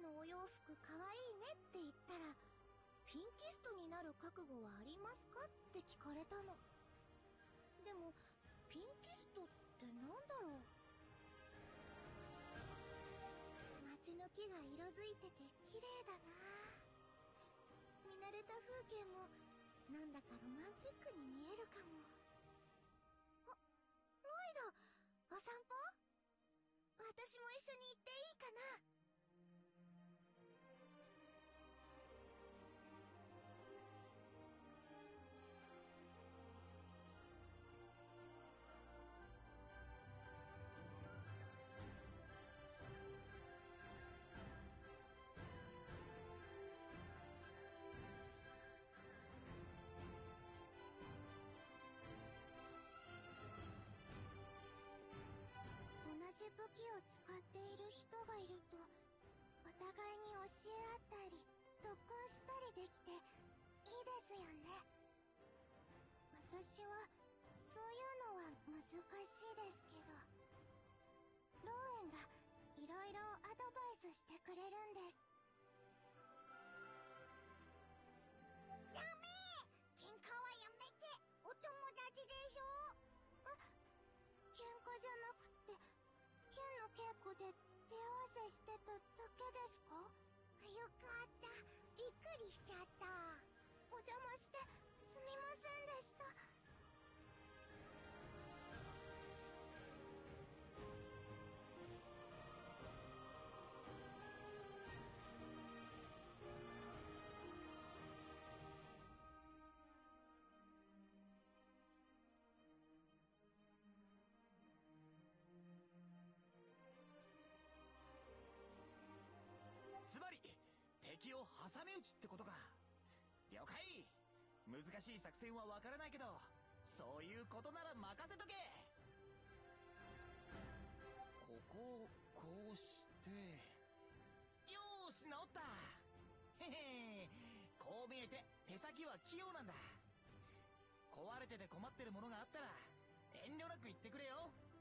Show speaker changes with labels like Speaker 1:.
Speaker 1: のお洋服かわいいねって言ったら、ピンキストになる覚悟はありますかって聞かれたの。でもピンキストってなんだろう。街の木が色づいてて綺麗だな。見慣れた風景もなんだかロマンチックに見えるかも。あ、ロイド、お散歩？私も一緒に行っていいかな？同じ武器を使っている人がいると、お互いに教え合ったり特訓したりできていいですよね。私はそういうのは難しいですけど、ローエンがいろいろアドバイスしてくれるんです。ダメ！喧嘩はやめて！お友達でしょ。喧嘩じゃなくて剣の稽古で手合わせしてただけですか？よかった。びっくりしちゃった。お邪魔してすみませんでした。
Speaker 2: つまり敵を挟み撃ちってことか。了解。難しい作戦はわからないけど、そういうことなら任せとけ。ここをこうして、よーし、治った。へへ、こう見えて手先は器用なんだ。壊れてて困ってるものがあったら遠慮なく言ってくれよ。